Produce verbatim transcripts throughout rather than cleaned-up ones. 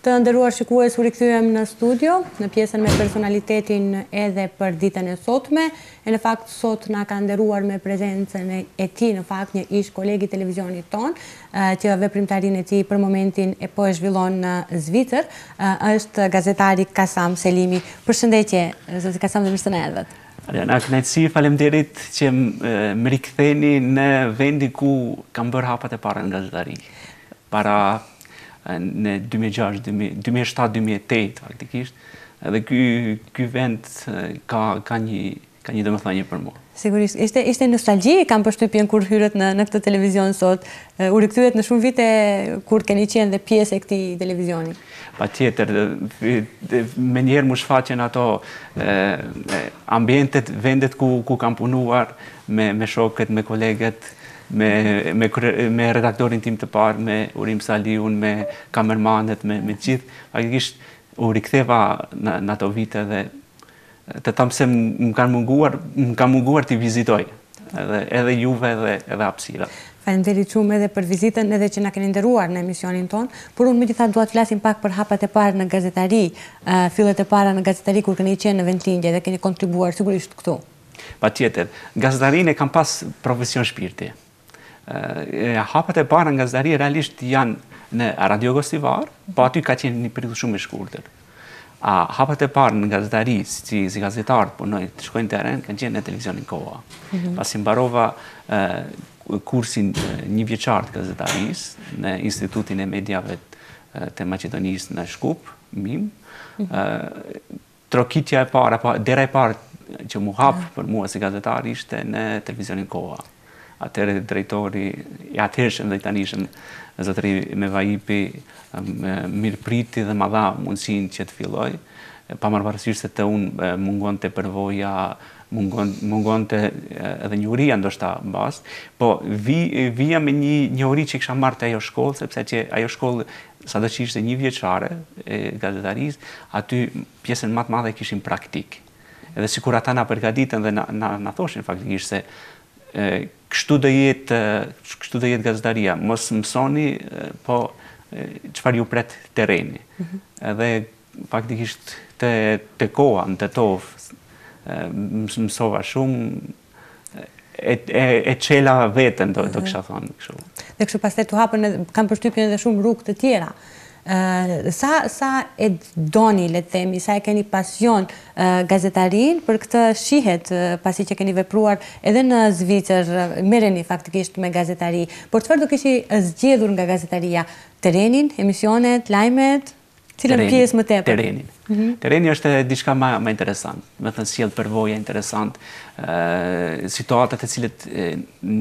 Të nderuar shikues, u rikthyem në studio, në pjesën me personalitetin edhe për ditën e sotme. E në fakt sot na ka nderuar me prezencën e tij, në fakt një ish kolegi televizionit ton, që veprimtarinë e tij për momentin e po e zhvillon në Zvicër, është gazetari Kasam Selimi. Përshëndetje, zoti Kasam, dhe mirë se na erdhët. Në kënaqësi, faleminderit që më riktheni në vendi ku kam bërë hapat e para në gazetari. Para në dy mijë e gjashtë, dy mijë e shtatë, dy mijë e tetë faktikisht, edhe ky ky vend ka ka një ka një domethënie për mua. Sigurisht, ishte ishte nostalgji, kam përshtypjen kur hyrët në në këtë televizion sot. U rikthyet në shumë vite kur keni qenë dhe pjesë e këtij televizioni. Patjetër, me njerë më shfaqen ato ambientet, vendet ku ku kam punuar me me shokët, me kolegët, me me me redaktorin tim të parë, me Urim Saliun, me kamermanët, me me gjithë. Faktikisht u riktheva në, në ato vite dhe të them se më kanë munguar, më ka munguar t'i vizitoj. Edhe edhe juve edhe edhe hapësirat. Faleminderit shumë edhe për vizitën, edhe që na keni nderuar në emisionin ton, por unë megjithatë dua të flasim pak për hapat e parë në gazetari, uh, fillet e para në gazetari kur keni qenë në vendlindje dhe keni kontribuar sigurisht këtu. Patjetër, gazetarinë e kam pas profesion shpirti. Uh, hapat e para në gazetari realisht janë në Radio Gostivar, po aty ka qenë një periudhë shumë e shkurtër. A hapat e parë në gazetari, si, si gazetar punoj, të shkojnë në teren, kanë qenë në televizionin Koha. Mm-hmm. Pasi mbarova uh, kursin një vjeçar të gazetarisë në Institutin e Mediave të Maqedonisë në Shkup, M I M. Mm-hmm. Trokitja e parë, apo dera e parë që mu hap për mua si gazetar ishte në televizionin Koha. Atëherë drejtori, i atëhershëm dhe i tanishëm, zotëri Mevajipi, mirëpriti dhe ma dha mundësinë që të filloj, pa marrëparësisht se të unë mungon të përvoja, mungon, mungon të edhe njohuria ndoshta mbas, po vi, vija me një njohuri që kisha marrë të ajo shkollë, sepse që ajo shkollë, sado që ishte një vjeçare e gazetarisë, aty pjesën më të madhe kishin praktik. Edhe sikur ata na përgatitën dhe na, na, na thoshin faktikisht se e, kështu do jetë, kështu do jetë gazetaria, mos mësoni, po çfarë ju pret terreni. Mm-hmm. Edhe faktikisht te te Koha, në Tetov, mësova shumë, e, e, e qela vetën, do, do kisha thonë kështu. Dhe kështu pastaj tu hapën, kam përshtypjen edhe shumë rrugë të tjera. Uh, sa, sa e doni, le të themi, sa e keni pasion uh, gazetarin, për këtë shihet uh, pasi që keni vepruar edhe në Zvicër, uh, merreni faktikisht me gazetari, por çfarë do kishi zgjedhur nga gazetaria? Terrenin, emisionet, lajmet, cilën pjesë më tepër? Terrenin. Mm-hmm. Terreni është diçka më më interesant, me thënë sjell përvoja interesant, uh, situatat e cilët uh,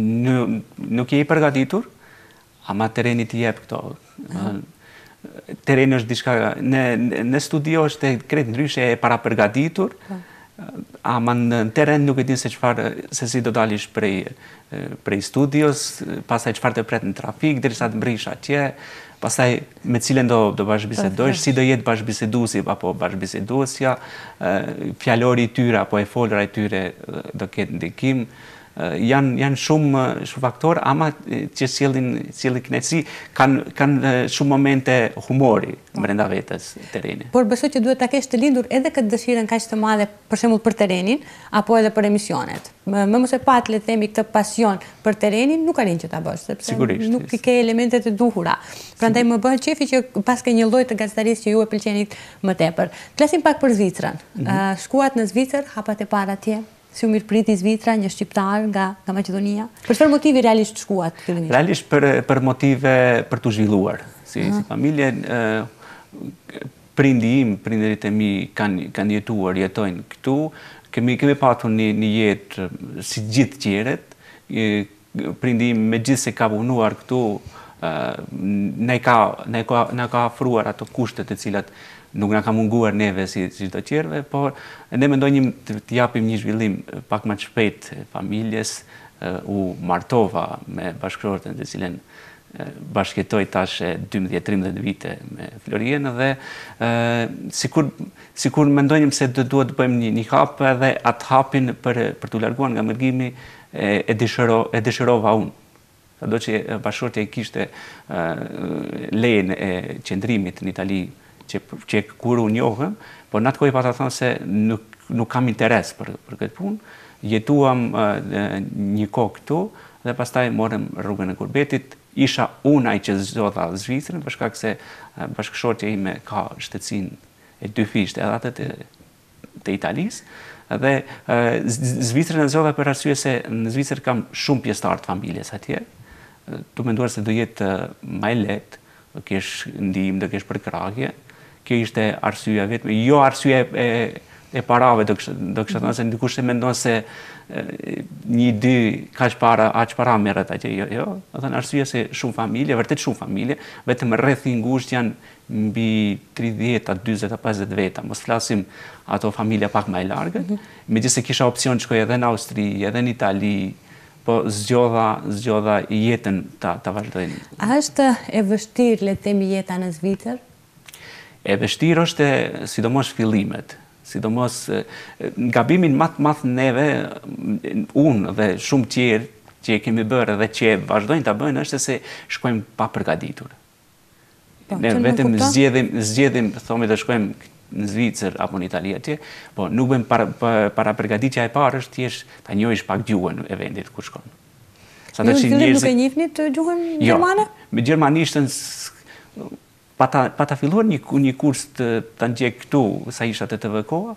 nuk je i përgatitur, ama terreni t'i jep këto. Uh, Terreni është diçka, në, në studio është krejt ndryshe e para përgatitur, ama në terren nuk e din se çfarë, se si do dalish prej, prej studios, pastaj çfarë të pret në trafik, derisa të mbrish atje, pastaj me cilën do, do bashkëbisedosh, si do jetë bashkëbiseduesi apo bashkëbiseduesja, fjalori i tyre apo e folura e tyre do ketë ndikim. Janë, janë shumë, shumë faktor, ama që sjellin sjellin kënaqësi, kanë kanë shumë momente humori brenda vetes terreni. Por besoj që duhet ta kesh të lindur edhe këtë dëshirën kaq të madhe, për shembull për terrenin, apo edhe për emisionet. Më mos e pat, le të themi, këtë pasion për terrenin, nuk arrin që ta bësh, sepse Sigurisht, nuk i ke elementet e duhura. Prandaj më bëhet qefi që pas ke një lloj të gazetarisë që ju e pëlqenit më tepër. Flasim pak për Zvicrën. Mm-hmm. uh, shkuat në Zvicër, hapat e para atje. Si u mirëpriti Zvicra, një shqiptar nga, nga Maqedonia? Për çfarë motivi realisht shkuat fillimisht? Realisht për, për motive për të zhvilluar. Si, si familje, e, prindi im, prindërit e mi kanë, kanë jetuar, jetojnë këtu, kemi, kemi patur një, një jetë si gjithë tjerët, prindi im me gjithë se ka punuar këtu, e, ne ka, ne ka, ne ka afruar ato kushtet të cilat nuk na ka munguar neve si si çdo tjerëve, por ne mendojmë të, të japim një zhvillim pak më të shpejt familjes, u martova me bashkëshorten të cilën bashkëtoj tash dymbëdhjetë tridhjetë vite me Florien dhe sikur sikur mendojmë se do duhet të bëjmë një, një hap edhe atë hapin për për t'u larguar nga mërgimi e, e dëshiro e dëshirova unë. Sado që bashkëshortja i kishte lejen e qëndrimit në Itali që, që kur u njohëm, por në atë kohë pata thonë se nuk, nuk kam interes për, për këtë punë, jetuam uh, një kohë këtu, dhe pastaj morëm rrugën e Kurbetit, isha unë ai që zgjodha Zvicrën, për shkak se uh, bashkëshortja ime ka shtetësinë e dy fisht edhe atë të, të Italisë, dhe uh, Zvicrën e zgjodha për arsye se në Zvicër kam shumë pjesëtar të familjes atje, tu menduar se do jetë më lehtë, do kesh ndihmë, do kesh përkrahje. Kjo ishte arsyeja vetëm, jo arsyeja e, e parave, do kisha do kisha thënë se dikush e mendon se e, një dy kaq para, aq para merret atje, jo, jo. Do thënë arsyeja se shumë familje, vërtet shumë familje, vetëm rreth i ngushtë janë mbi tridhjetë a dyzet a pesëdhjetë veta. Mos flasim ato familja pak më e largët. Megjithëse kisha opsion të shkoj edhe në Austri, edhe në Itali, po zgjodha, zgjodha jetën ta, ta vazhdojnë. A është e vështirë, le të themi, jeta në Zvicër? E vështirë është sidomos fillimet. Sidomos gabimin më të madh neve, unë dhe shumë tjerë që e kemi bërë dhe që vazhdojnë ta bëjnë është se shkojmë pa përgatitur. Po, ne vetëm zgjedhim, zgjedhim, thomi të shkojmë në Zvicër apo në Itali atje, po nuk bëjmë para, para përgatitja e parë është thjesht ta njohësh pak gjuhën e vendit ku shkon. Sa të shihni njerëzit nuk e njihni gjuhën gjermane? Jo, me gjermanishtën pa ta, pa ta filluar një, një kurs të, të ndjek këtu, sa isha të të vëkoa,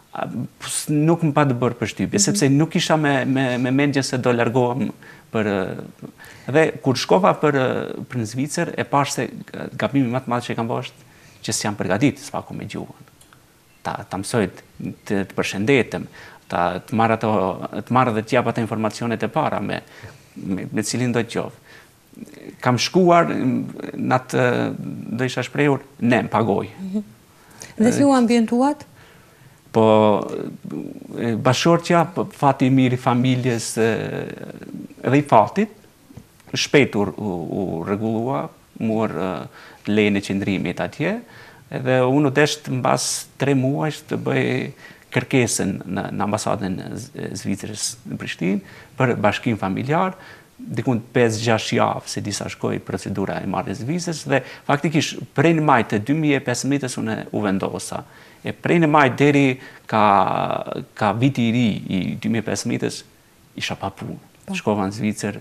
nuk më pa të bërë përshtypje, mm -hmm. sepse nuk isha me, me, me mendjen se do largohem për... Dhe kur shkova për, për në Zvicër, e pash se gabimi më të madh që kam bërë është që s'jam përgatit s'paku me gjuhën. Ta, ta mësoj të, të përshëndetem, ta, të marrë ato, të marrë dhe të jap ato informacionet e para me, me, me cilin do të qoftë. Kam shkuar në atë, do isha shprehur, ne më pagoj. Mm -hmm. Dhe si u ambientuat? Po, bashkëshortja, fati i mirë i familjes edhe i fatit, shpejtur u, u rregullua, mor lejën e qëndrimit atje, edhe unë u desht mbas tre muajsh të bëj kërkesën në, në ambasadën e Zvicrës në Prishtinë për bashkim familjar, dikun pesë gjashtë javë se disa shkoj procedura e marrjes vizës dhe faktikisht prej në maj të dy mijë e pesëmbëdhjetë unë u vendosa. E prej në maj deri ka, ka viti i ri i dy mijë e pesëmbëdhjetës isha pa punë. Shkova në Zvicër,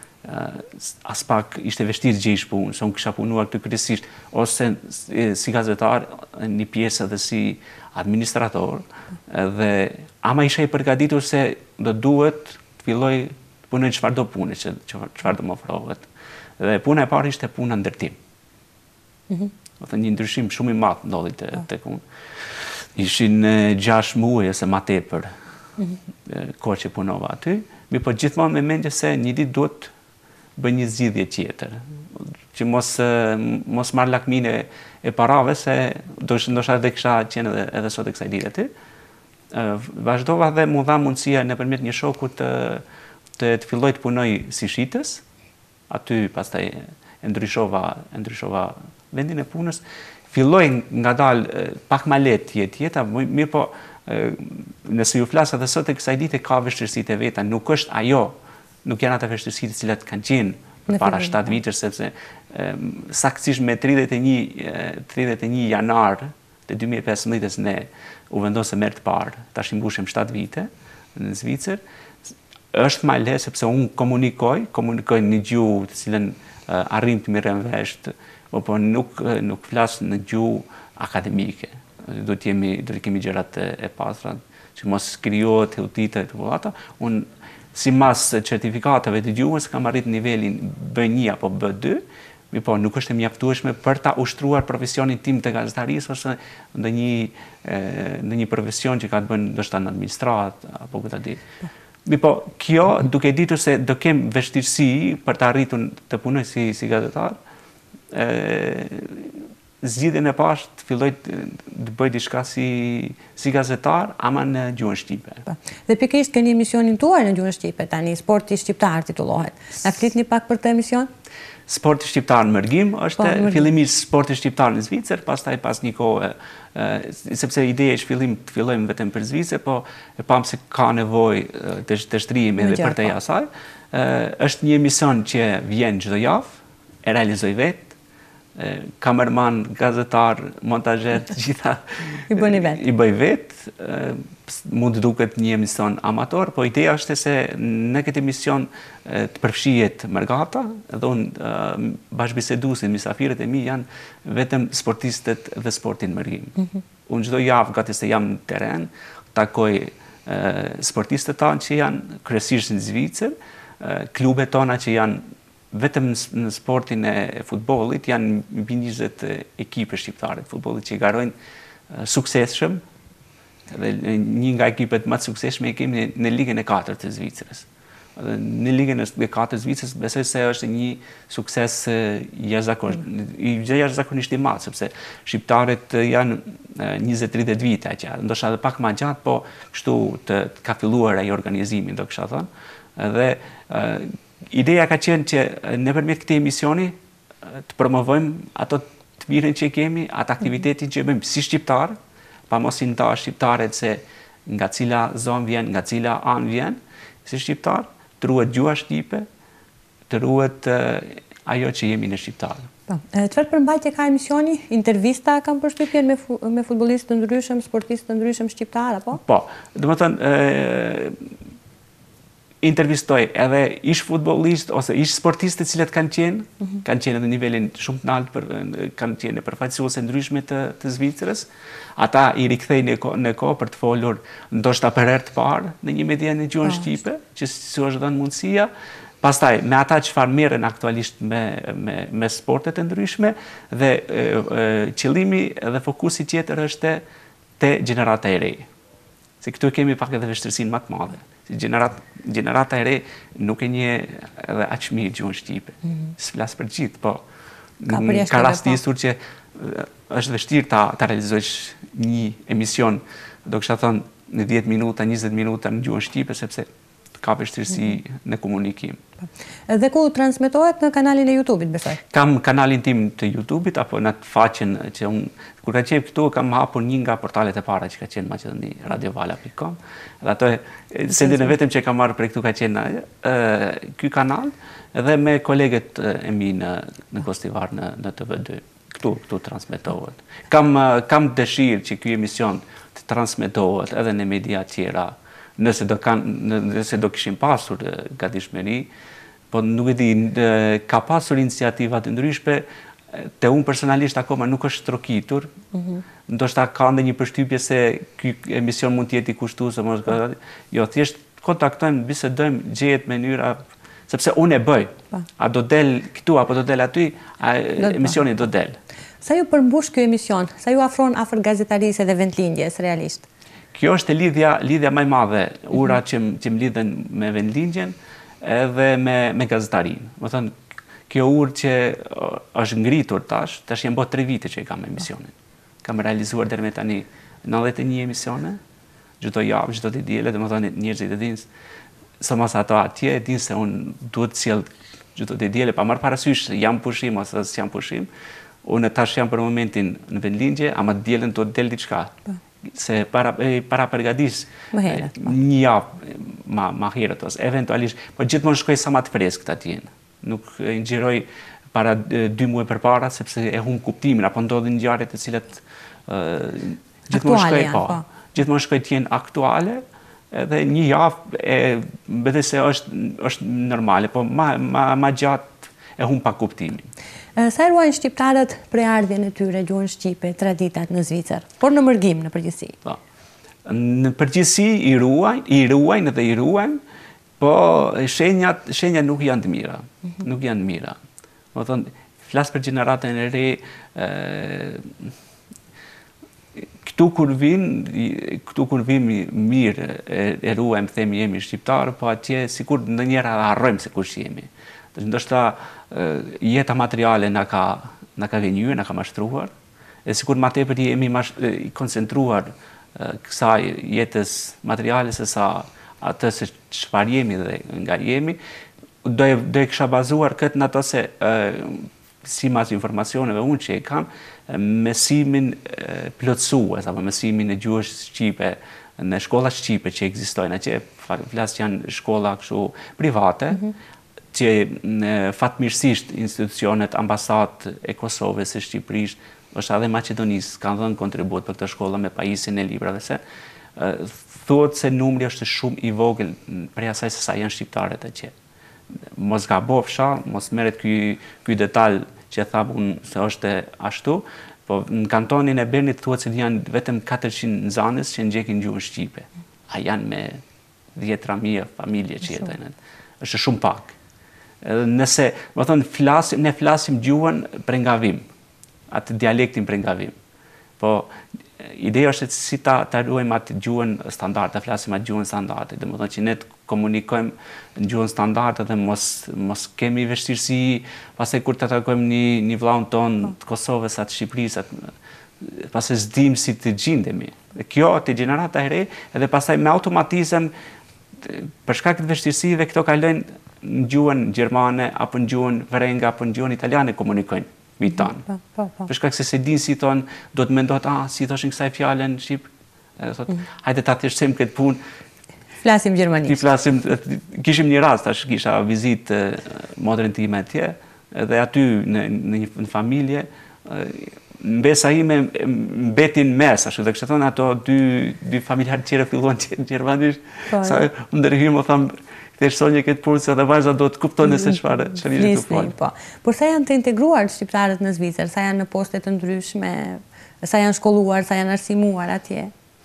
uh, as pak ishte vështirë gjejsh punë, se unë kisha punuar të kryesisht ose si gazetar, një pjesë edhe si administrator, dhe ama isha i përgatitur se do duhet të filloj të punoj çfarë do pune, çfarë do më ofrohet. Dhe puna e parë ishte puna ndërtim. Mm -hmm. Do thënë një ndryshim shumë i madh ndodhi tek unë. Ishin gjashtë muaj ose më tepër mm -hmm. kohë që punova aty, mi po gjithmonë me mendje se një ditë duhet bëj një zgjidhje tjetër, që mos mos marr lakminë e parave se do ndoshta edhe kisha qenë edhe, edhe sot e kësaj dite aty. Vazhdova dhe mu dha mundësia nëpërmjet një shoku të të, të filloj të punoj si shitës. Aty pastaj e ndryshova, e ndryshova vendin e punës. Filloj nga dalë pak ma letë jetë jeta, mirë po nëse ju flasë edhe sot e kësaj dite ka vështirësitë e veta, nuk është ajo, nuk janë ata vështirësitë që cilat kanë qenë për para shtatë vitësh, sepse saktësisht me tridhjetë e një janar të dy mijë e pesëmbëdhjetës ne u vendosëm herë të parë, tash i mbushim shtatë vite në Zvicër. Është më lehtë sepse unë komunikoj, komunikoj në gjuhë të cilën uh, arrim të mirë vesh, po nuk nuk flas në gjuhë akademike. Do të jemi do të kemi gjërat e, e pastra, që mos krijohet heutite të vullata. Unë sipas certifikateve të gjuhës kam arrit nivelin B një apo B dy, mi po nuk është e mjaftueshme për ta ushtruar profesionin tim të gazetarisë ose ndonjë ndonjë profesion që ka të bëjë ndoshta në administrat apo këtë di. Mi po, kjo, duke ditur se do kem vështirësi për të arritur të punoj si, si gazetar, zgjidhjen e parë të filloj të bëj diçka si, si gazetar, ama në gjuhën shqipe. Pa. Dhe pikërisht keni emisionin tuaj në gjuhën shqipe, tani Sporti Shqiptar titullohet. Na flitni pak për këtë emision? Sporti Shqiptar në Mërgim është fillimisht Sporti Shqiptar në Zvicër, pastaj pas një kohë, sepse ideja është fillim të fillojmë vetëm për Zvicër, po e pam se ka nevojë të, të shtrihemi edhe për të asaj. Është një emision që vjen çdo javë, e realizoj vetë, kamerman, gazetar, montager, gjitha I bëni vetë. I bëj vetë, mund të duket një emision amator, po ideja është se në këtë emision të përfshihet Mërgata, dhe unë bashkëbiseduesit, mysafirët e mi janë vetëm sportistët dhe sportin mërgim. Unë çdo javë gati se jam në teren, takoj sportistët tanë që janë kryesisht në Zvicër, klubet tona që janë vetëm në sportin e futbollit janë mbi njëzet ekipe shqiptare të futbollit që i garojnë suksesshëm, dhe një nga ekipet më të suksesshme e kemi në ligën e katërt të Zvicrës. Në ligën e katërt të Zvicrës besoj se është një sukses jashtëzakonisht i madh, sepse shqiptarët janë njëzet tridhjetë vite atje, ndoshta edhe pak më gjatë, po kështu të ka filluar ai organizimi, do kisha thënë. Dhe ideja ka qenë që nëpërmjet këtij emisioni të promovojmë ato të mirën që kemi, atë aktivitetin që bëjmë si shqiptar, pa mos i nda shqiptarët se nga cila zonë vjen, nga cila anë vjen, si shqiptar, të ruhet gjuha shqipe, të ruhet ajo që jemi në shqiptar. Çfarë përmbajtje ka emisioni? Intervista kam përshtypjen me futbollistë të ndryshëm, sportistë të ndryshëm shqiptar apo? Po, domethënë intervistoj edhe ish futbollist ose ish sportistë të cilët kanë qenë, kanë qenë në nivelin shumë të lartë, kanë qenë në përfaqësuese ndryshme të, të Zvicrës. Ata i rikthejnë në kohë për të folur ndoshta për herë të parë në një media në gjuhën shqipe, që si është dhënë mundësia. Pastaj me ata çfarë merren aktualisht me me me sportet e ndryshme dhe e, e, qëllimi dhe fokusi tjetër është te gjenerata e re. Se këtu kemi pak edhe vështirësinë më të madhe. Gjenerata e re nuk e nje edhe aq mirë gjuhën shqipe. S'flas për gjithë, po ka rastisur që është vështirë ta, ta realizojsh një emision, do kisha thënë në dhjetë minuta, njëzet minuta në gjuhën shqipe, sepse ka vështirësi në komunikim. Dhe ku transmetohet në kanalin e YouTube-it, besoj? Kam kanalin tim të YouTube-it, apo në të faqen që unë, kur ka qenë këtu, kam hapur një nga portalet e para që ka qenë Maqedoni, radiovala punkt com. Dhe ato, sendin e vetëm që kam marrë për këtu ka qenë ky kanal, dhe me kolegët e mi në, në Gostivar në, në T V dy. Këtu, këtu transmetohet. Kam, kam dëshirë që ky emision të transmetohet edhe në media tjera, nëse do, kan, nëse do kishim pasur gatishmëri, po nuk e di, ka pasur iniciativat ndryshme, te unë personalisht akoma nuk është trokitur, ndoshta ka ndonjë një përshtypje se ky emision mund të jetë i kushtues, jo, thjesht kontaktojmë, bisedojmë, gjehet mënyra, sepse unë e bëj. A do del këtu apo do del aty, emisioni do del. Sa ju përmbush ky emision? Sa ju afron afër gazetarisë dhe vendlindjes realisht? Kjo është lidhja, lidhja më e madhe, ura që, që më lidhen me vendlindjen edhe me, me gazetarinë. Më thënë, kjo urë që është ngritur tash, tash janë bërë tre vite që i kam emisionin. Kam realizuar deri me tani nëntëdhjetë e një emisione, çdo javë, çdo ditë diele, dhe më thënë njerëzit e dinë, sa mas ato atje, e dinë se unë duhet të sjell çdo ditë diele, pa marrë parasysh jam pushim ose s'jam pushim. Unë tash jam për momentin në vendlindje, ama dielën do të del diçka. Se para, para përgatis një javë ma, ma herët, ose eventualisht, po gjithmonë shkoj sa ma të freskët atjen. Nuk nxjeroj para dy muaj për para, sepse e hum kuptimin, apo ndodhin ngjarjet e cilat uh, gjithmonë shkoj, po, gjithmonë shkoj të jenë aktuale, edhe një javë e bëdhe se është, është normale, po ma, ma, ma gjatë e hum pa kuptimin. Sa ruajnë shqiptarët preardhjen e tyre gjuhën shqipe, traditat në Zvicër, por në mërgim në përgjithësi? Po. Në përgjithësi i ruajnë, i ruajnë dhe i ruajnë, po shenjat, shenjat nuk janë të mira. Nuk janë të mira. Do thonë, flas për gjeneratën e re, e, këtu kur vin, këtu kur vim mirë e, e ruajmë, themi jemi shqiptarë, po atje sikur ndonjëherë harrojmë se kush jemi. Ndoshta jeta materiale na ka na ka vënyer, na ka mashtruar, e sikur më tepër jemi i koncentruar kësaj jetës materiale se sa atë se çfarë jemi dhe nga jemi, do e, do e kisha bazuar këtë në ato se si mas informacioneve unë që e kam, mësimin plotësues apo mësimin e gjuhës shqipe në shkolla shqipe që ekzistojnë atje, flas janë shkolla kështu private. Mm -hmm. që fatmirësisht institucionet, ambasadat e Kosovës, e Shqipërisë, është edhe Maqedonisë, kanë dhënë kontribut për këtë shkolla me pajisjen e librave, se thuhet se numri është shumë i vogël për asaj se sa janë shqiptarët e që. Mos gabofsha, mos merret ky ky detaj që tham unë se është ashtu, po në kantonin e Bernit thuhet se janë vetëm katërqind nxënës që ndjekin gjuhën shqipe. A janë me dhjetra mijë familje që jetojnë. Është shumë pak. Nëse, më thonë, flasim, ne flasim gjuhën prengavim, atë dialektin prengavim. Po, ideja është si ta, ta ruajmë atë gjuhën standard, ta flasim atë gjuhën standard, dhe më thonë që ne të komunikojmë në gjuhën standard dhe mos, mos kemi vështirësi, pastaj kur të takojmë një, një vllaun ton të Kosovës, atë Shqipërisë, atë pastaj s'dim si të gjindemi. Dhe kjo të gjenerata e re, edhe pastaj me automatizëm, për shkak të vështirësive, këto kalojnë në gjuhën gjermane, apo në gjuhën vrenga, apo në gjuhën italiane komunikojnë mi tanë. Për shkak se se din si thonë, do të mendojnë, ah, si thoshin kësaj fjalën në Shqip, thot, hajde ta thjeshtojmë këtë punë. Flasim gjermanisht. Ti flasim, kishim një rast, tash kisha vizitë motrën time atje, edhe aty në, në një në familje, mbesa ime mbetin mes, ashtu dhe kështë thonë ato dy, dy familjarë tjere fillon gjermanisht, sa ndërhymë o thamë, thjeshtësonje këtë punë dhe vajza do të kuptojnë se çfarë çfarë të folë. Po. Por sa janë të integruar shqiptarët në Zvicër, sa janë në poste të ndryshme, sa janë shkolluar, sa janë arsimuar atje?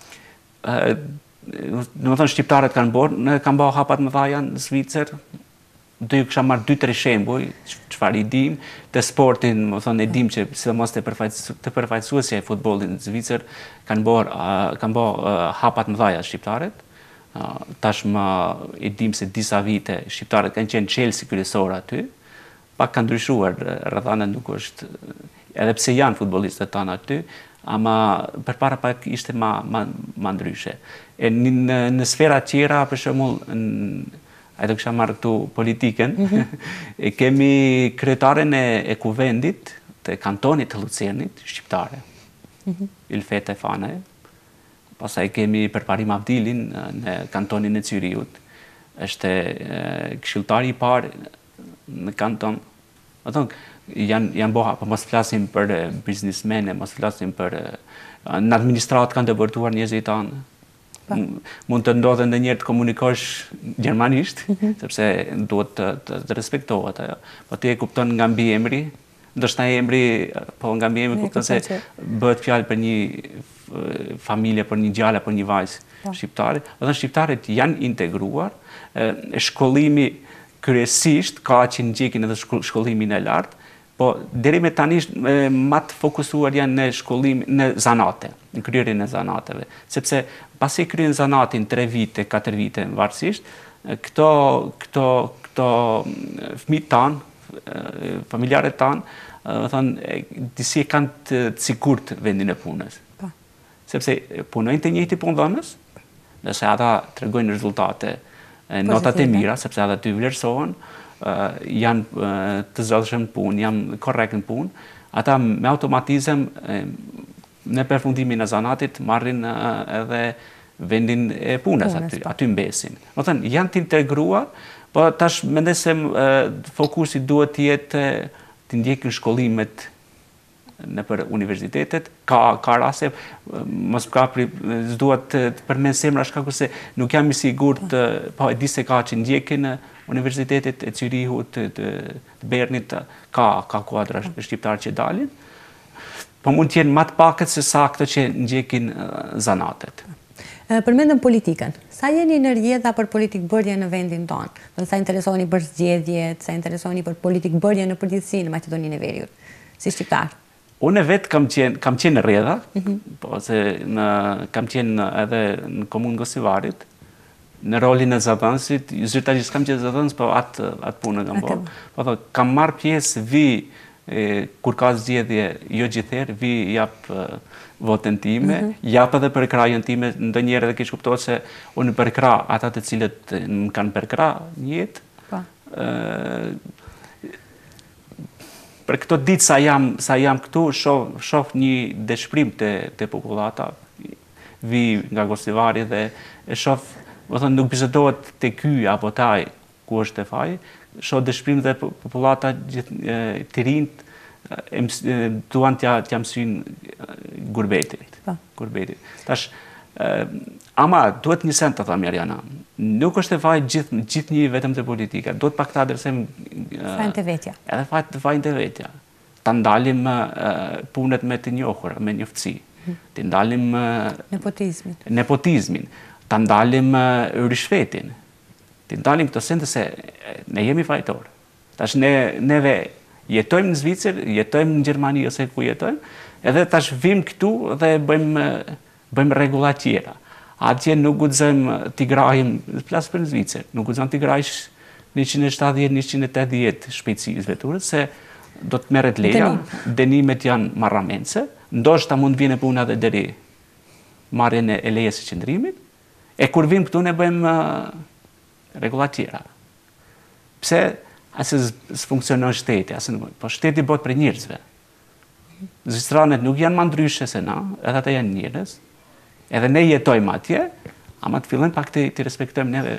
Domethënë shqiptarët kanë bërë, ne kanë bërë hapat më dhaja në Zvicër. Do ju kisha marrë dy tre shembuj, çfarë i dim, te sportin, më thonë e dim që sidomos te të përfaqësuesja e futbollit në Zvicër kanë bërë kanë bërë hapat më dhaja shqiptarët. Tashmë e dim se disa vite shqiptarët kanë qenë Chelsea kryesor aty, pak kanë ndryshuar, rrethana nuk është, edhe pse janë futbollistët tanë aty, ama përpara pak ishte ma, ma, ma ndryshe. E në, në sfera tjera, për shembull, ai do kisha marrë këtu politikën, e kemi kryetaren e, e kuvendit të kantonit të Lucernit, shqiptare, Ilfete Fane. Pastaj kemi Përparim Abdilin në kantonin e Cyriut, është këshilltari i parë në kanton. Do thonë, janë janë boha, po mos flasim për biznesmenë, mos flasim për në administratë kanë dëbërtuar njerëzit tanë. Mund të ndodhe ndonjëherë të komunikosh gjermanisht, sepse duhet të, të, të respektohet ajo. Po ti e kupton nga mbi emri, ndoshta emri, po nga mbi emri kupton se bëhet fjalë për një familje, për një djalë, për një vajzë shqiptare. Dhe shqiptarët janë integruar, shkollimi kryesisht ka që ndjekin edhe shkollimin e lartë, po deri me tani më të fokusuar janë në shkollim në zanate, në kryerjen e zanateve, sepse pasi kryen zanatin tre vite, katër vite varësisht, këto këto këto fëmijët tanë, familjarët tanë, thonë disi kanë të sigurt vendin e punës. Sepse punojnë të njëjti punëdhënës, nëse ata tregojnë rezultate, notat e mira, sepse ata ty vlerësohen, janë të zgjatshëm në punë, janë korrekt në punë, ata me automatizëm në përfundimin e zanatit marrin edhe vendin e punës aty, aty mbesin. Do të thënë, janë të integruar, po tash mendoj se fokusi duhet të jetë të ndjekin shkollimet në për universitetet, ka, ka rase, mos ka s'duhet të përmend semra shkaku se nuk jam i sigurt, po e di se ka që ndjekin në universitetet e Zyrihut, të, të, të Bernit, ka, ka kuadra shqiptarë që dalin, po mund të jenë më të pakët se sa këto që ndjekin zanatet. Përmendëm politikën. Sa jeni në rrjedha për politikë bërje në vendin tonë? Sa interesoni për zgjedhjet, sa interesoni për politikë bërje në përgjithësi në Maqedoninë e Veriut, si shqiptar? Unë vetë kam qenë kam qenë në rrjedha, po se në kam qenë edhe në komunë Gosivarit, në rolin e zëdhënësit, zyrtarisht kam qenë zëdhënës, po atë atë punë kam bërë. Po thonë, kam marrë pjesë vi kur ka zgjedhje jo gjithherë, vi jap votën time, jap edhe për krajën time, ndonjëherë edhe kish kuptohet se unë për krah ata të cilët më kanë për krah një jetë. Për këto ditë sa jam, sa jam këtu, shoh, shoh një dëshpërim të, të popullata, vi nga Gosivari dhe e shoh, më thënë, nuk bisedohet të ky apo taj, ku është e faj, shoh dëshpërim dhe popullata të rinj duan t'ja t'ja mësojnë gurbetit. Gurbetit. Tash ama duhet një send të them Mariana. Nuk është e faj gjithë gjithnjë vetëm të politika. Duhet pak ta adresojmë fajin të vetja. Edhe fajin të fajin të vetja. Ta ndalim punët me të njohur, me njoftësi. Të ndalim nepotizmin. Nepotizmin. Ta ndalim rishfetin. Të ndalim këto sende se ne jemi fajtor. Tash ne neve jetojmë në Zvicër, jetojmë në Gjermani ose ku jetojmë, edhe tash vim këtu dhe bëjmë bëjmë rregulla tjera. Atje nuk guxojmë t'i grahim, flas për në Zvicër, nuk guxon t'i grahësh njëqind e shtatëdhjetë njëqind e tetëdhjetë shpejtësi veturës se do të merret leja, dënimet janë marramendse, ndoshta mund të vinë puna edhe deri marrjen e lejes së qëndrimit, e kur vim këtu ne bëjmë rregulla tjera. Pse asë s'funksionon shteti, asë në po shteti bëhet për njerëzve. Zvicranet nuk janë më ndryshe se na, edhe ata janë njerëz, edhe ne jetojmë atje, ama të fillojmë pak të, të respektojmë neve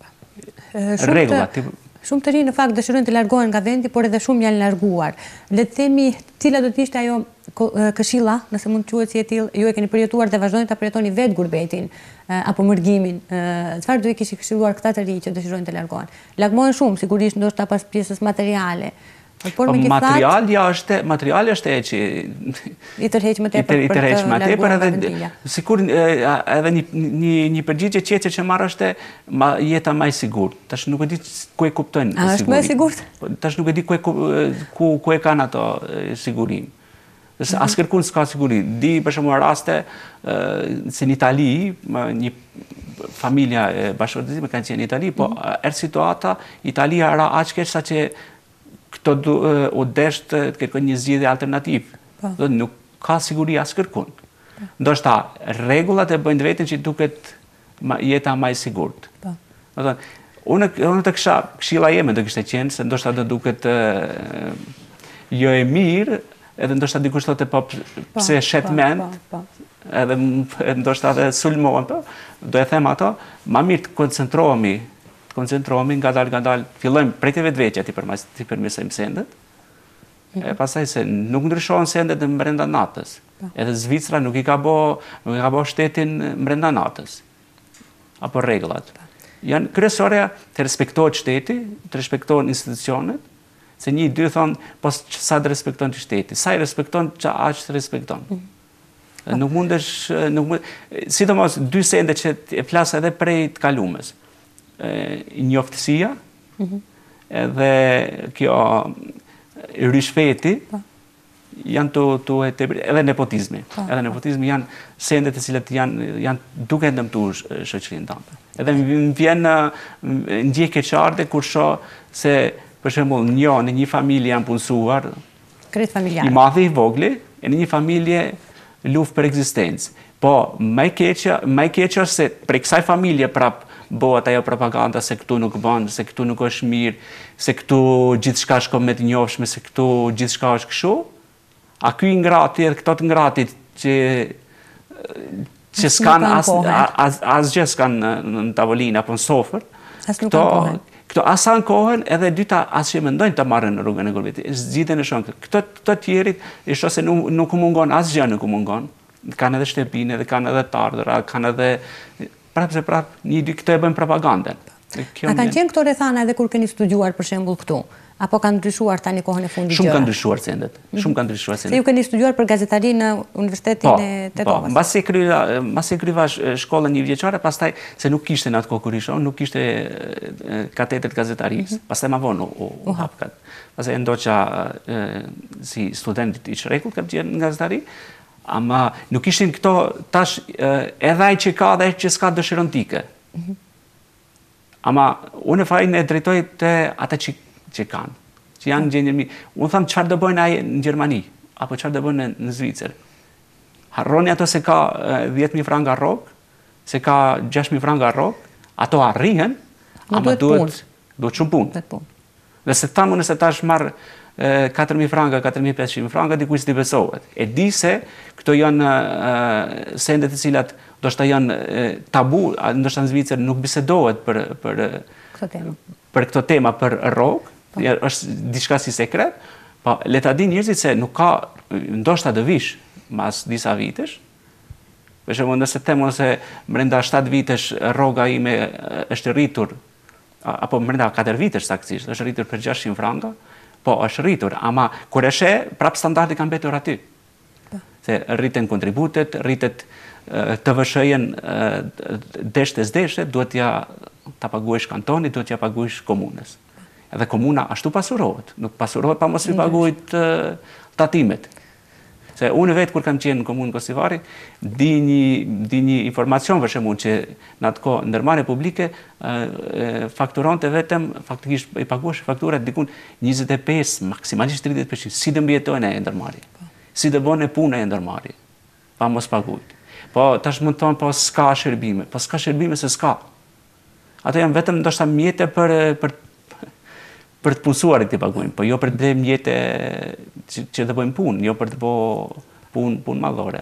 rregullat. Shumë të rinj në fakt dëshirojnë të largohen nga vendi, por edhe shumë janë larguar. Le të themi, cila do të ishte ajo këshilla, nëse mund të quhet si e tillë, ju e keni përjetuar dhe vazhdoni ta përjetoni vetë gurbetin apo mërgimin. Çfarë do i kishi këshilluar këta të rinj që dëshirojnë të largohen? Largohen shumë, sigurisht ndoshta pas pjesës materiale. Por materiali është materiali është e që i tërheq më tepër për të larguar nga vendinja. Sikur edhe një një një përgjigje tjetër që marr është jeta më e sigurt. Tash nuk e di ku e kuptojnë sigurinë. Është më e sigurt? Tash nuk e di ku ku ku e kanë ato sigurinë. Nëse as kërkun s'ka siguri. Di për shembull raste se në Itali një familja e bashkëpunësimit kanë qenë në Itali, po er situata Italia ra aq keq sa që këto u desht të kërkojnë një zgjidhje alternativë. Dhe nuk ka siguri as kërkun. Ndoshta rregullat e bëjnë vetën që duket jeta më e sigurt. Unë unë të kisha këshilla jeme do kishte qenë se ndoshta do duket jo e mirë, edhe ndoshta dikush thotë po pse shet mend, edhe ndoshta edhe sulmohen, do e them ato, më mirë të koncentrohemi koncentrohemi nga dal nga dal, fillojmë prej të vetveçja ti përmes ti përmirësojmë sendet. E pastaj se nuk ndryshohen sendet në brenda natës. Edhe Zvicra nuk i ka bë nuk i ka bë shtetin brenda natës. Apo rregullat. Janë kryesore të respektohet shteti, të respektohen institucionet, se një i dy thonë, po sa të respekton të shteti, sa i respekton që aq të respekton. Nuk mundesh, nuk mund, sidomos dy sende që e flas edhe prej të kalumes. Njoftësia, edhe kjo rishfeti, janë të, të edhe nepotizmi. Edhe nepotizmi janë sendet e cilat janë, janë duke ndëmtuar shoqërinë tonë. Edhe më vjen ndjekje qartë kur shoh se për shembull një në një familje janë punësuar, krejt familjare. I madhi i vogli, e në një familje luftë për ekzistencë. Po më e keqja, më e keqja se për kësaj familje prap bëhet ajo propaganda se këtu nuk bën, se këtu nuk është mirë, se këtu gjithçka shkon me të njohshme, se këtu gjithçka është kështu. A ky i ngrati edhe këto të ngratit që që s'kan as asgjë s'kan në tavolinë apo në sofër. Këto këto as ankohen edhe dyta as që mendojnë ta marrin në rrugën e gurbetit. Zgjidhen e shon. Këto të tjerit i shoh se nuk nuk u mungon asgjë, nuk u mungon. Kanë edhe shtëpinë, edhe kanë edhe të ardhurat, kanë edhe prapë se prapë një dy këto e bëjmë propagandën. A kanë qenë këto rrethana edhe kur keni studiuar për shembull këtu? Apo kanë ndryshuar tani kohën e fundit gjëra? Shumë kanë ndryshuar sendet. Shumë kanë ndryshuar sendet. Se ju keni studiuar për gazetari në Universitetin e Tetovës. Po, mbasi kryva, mbasi kryva shkollën një vjeçare, pastaj se nuk kishte në atë kohë kur isha, nuk kishte katedrë gazetarisë, pastaj më vonë u hap kat. Pastaj ndoqa si student i çrrekut kam qenë në gazetari. Ama nuk ishin këto tash edhe ai që ka dhe ai që s'ka dëshiron tike. Ama unë fajin e drejtoj të ata që, që kanë, që janë në gjendje mirë. Unë thamë çfarë do bëjnë ai në Gjermani, apo çfarë do bëjnë në Zvicër. Harroni ato se ka dhjetë mijë franga rrok, se ka gjashtë mijë franga rrok, ato arrihen, ama duhet duhet shumë punë. Dhe se thamë nëse tash marr katër mijë franga, katër mijë e pesëqind franga, dikush t'i besohet. E di se këto janë sendet e cilat ndoshta janë tabu, ndoshta në Zvicër nuk bisedohet për për Këto tema. për këto tema për rrogë, është diçka si sekret, po le ta dinë njerëzit se nuk ka ndoshta do vish mas disa vitesh. Për shembull, nëse them ose brenda shtatë vitesh rroga ime është rritur, apo brenda katër vitesh saktësisht, është rritur për gjashtëqind franka, po është rritur, ama kur e sheh, prap standardi ka mbetur aty. Se rriten kontributet, rritet T V S-jen deshte s'deshte, duhet ja ta paguash kantonit, duhet ja paguash komunës. Edhe komuna ashtu pasurohet, nuk pasurohet pa mos i paguajt tatimet. Se unë vetë kur kam qenë në komunë Kosivari, di një, di një informacion për shembull që në atë kohë ndërmarrje publike fakturonte vetëm, faktikisht i paguash fakturat dikun njëzet e pesë, maksimalisht tridhjetë përqind. Si do mbijetojnë e ndërmarrje? Si do bënë punë e ndërmarrje? Pa mos paguajt. Po tash mund të thonë po s'ka shërbime, po s'ka shërbime se s'ka. Ato janë vetëm ndoshta mjete për për për të punësuarit të paguajmë, po jo për të bërë mjete që, që të bëjmë punë, jo për të bërë punë punë madhore.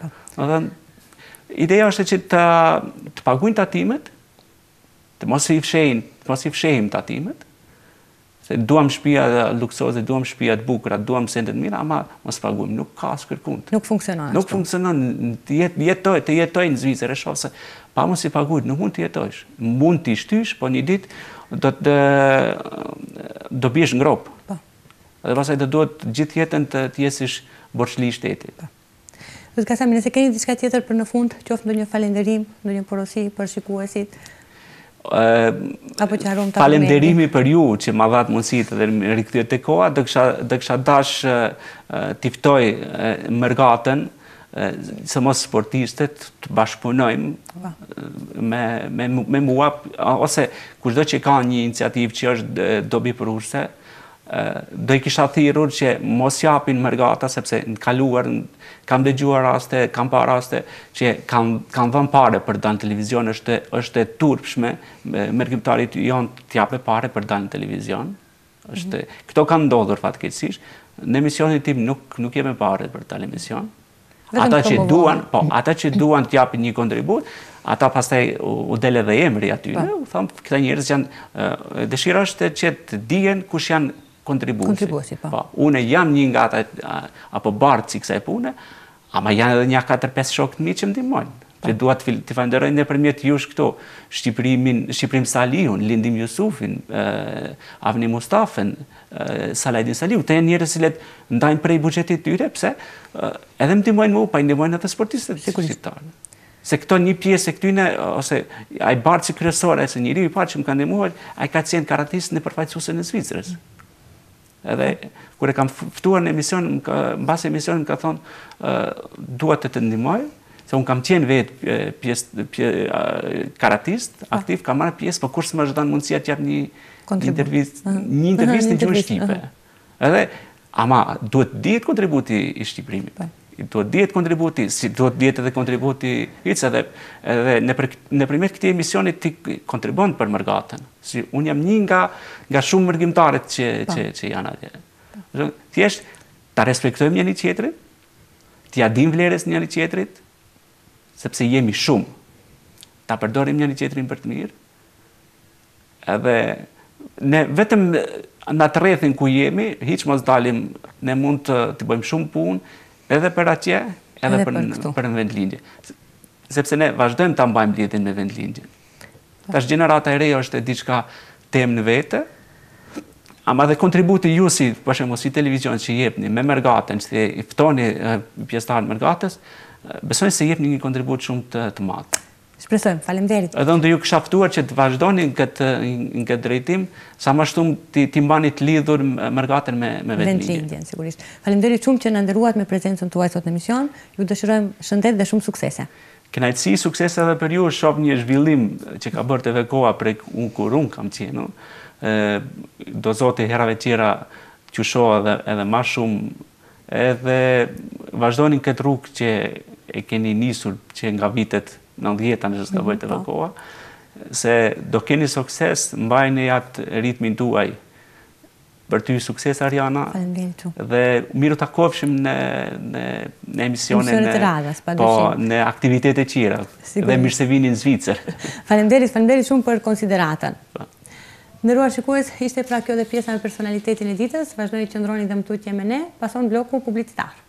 Ideja është që të, të paguajnë tatimet, të mos i fshejnë, të mos i fshejmë tatimet, se duam shtëpia luksoze, duam shtëpia të bukura, duam sende të mira, ama mos paguajmë, nuk ka askërkund. Nuk funksionon. Nuk funksionon, të jetoj, të jetoj në Zvicër, e shoh se pa mos i paguajt, nuk mund të jetojsh. Mund të shtysh, po një ditë do të do biesh ngrop. Po. Dhe pastaj do duhet gjithë jetën të të jesish borxhli i shtetit. Zot Kasami, nëse keni diçka tjetër për në fund, qoftë ndonjë falënderim, ndonjë porosi për shikuesit, apo që harom ta falenderimi për ju që ma dhat mundësitë dhe më rikthyet te koha, do kisha do kisha dash t'i ftoj Mërgatën, së mos sportistët të bashkëpunojmë me, me, me mua, ose kushdo që ka një iniciativë që është dobi përurse, do i kisha thirrur që mos japin Mërgata, sepse në kaluar kam dëgjuar raste, kam pa raste që kanë kanë dhënë pare për dalë në televizion, është është e turpshme mërgjimtarit janë të jape pare për dalë në televizion. Është mm -hmm. Këto kanë ndodhur fatkeqësisht. Në emisionin tim nuk nuk jemi pare për dalë emision. Ata që duan, po, ata që duan të japin një kontribut, ata pastaj u del edhe emri aty. U tham, këta njerëz janë dëshira është që të dihen kush janë kontribuesi. Kontribuesi, po. Po, unë jam një nga ata apo bardh si kësaj pune, ama janë edhe një katër pesë shokë të mi që më ndihmojnë. Që dua të të falenderoj nëpërmjet jush këto, Shqiprimin, Shqiprim Salihun, Lindim Jusufin, Avni Mustafën, Salajdin Salihu, të janë njerëz që ndajnë prej buxhetit të tyre, pse edhe më ndihmojnë mua, pa i ndihmojnë edhe sportistët shqiptarë. Se këto një pjesë e këtyne, ose ai bardhë kryesor, ose njeriu i parë që më ka ndihmuar, ai ka qenë karatist në përfaqësuesen e Zvicrës. Edhe kur e kam ftuar në emision, mbas emisionit më ka thonë, dua të të ndihmoj, se unë kam qenë vetë pjesë karatist, aktiv, kam marrë pjesë, por kur s'më është dhënë mundësia të jap një intervistë, një intervistë në gjuhën shqipe. Edhe, ama duhet dihet kontributi i shqiprimit. Duhet dihet kontributi, si duhet dihet edhe kontributi i cë, edhe edhe nëpërmjet këtij emisioni ti kontribon për Mërgatën. Si unë jam një nga nga shumë mërgjimtarët që që që janë atje. Thjesht ta respektojmë njëri tjetrin, t'ia dim vlerës njëri tjetrit, sepse jemi shumë. Ta përdorim njëri tjetrin për të mirë. Edhe ne vetëm në atë rrethin ku jemi, hiç mos dalim, ne mund të, të bëjmë shumë punë, edhe për atje, edhe, edhe për, për, për në vendlindje. Sepse ne vazhdojmë ta mbajmë lidhjen me vendlindjen. Tash gjenerata e re është diçka temë në vete, ama dhe kontributi ju si, për shembull, si televizion që jepni me Mërgatën, që i ftoni pjesëtarët Mërgatës, besoj se jepni një kontribut shumë të, të madh. Shpresojmë, faleminderit. Edhe unë do ju kisha ftuar që të vazhdoni në këtë në këtë drejtim, sa më shumë ti ti mbani të lidhur Mërgatën me me vendlindjen, sigurisht. Faleminderit shumë që na nderuat me prezencën tuaj sot në emision. Ju dëshirojmë shëndet dhe shumë suksese. Kënaqësi, suksese edhe për ju, shoh një zhvillim që ka bërë T V Koha prej unë kur unë kam qenë. Ë do zoti herave tjera t'ju shoh edhe edhe më shumë, edhe vazhdoni këtë rrugë që e keni nisur që nga vitet nëntëdhjetë nëse s'ka bërë T V Koha, se do keni sukses, mbajni atë ritmin tuaj Për ty sukses, Ariana. Faleminderit shumë. Dhe miru takofshim në, në, në emisione, Emisionet të radhës, po, padyshim. në aktivitete tjera. Dhe mirë se vini në Zvicër. Faleminderit, faleminderit shumë për konsideratën. Nderuar shikues, ishte pra kjo dhe pjesa me personalitetin e ditës. Vazhdoni të qëndroni dhe më tutje me ne, pason bloku publicitar.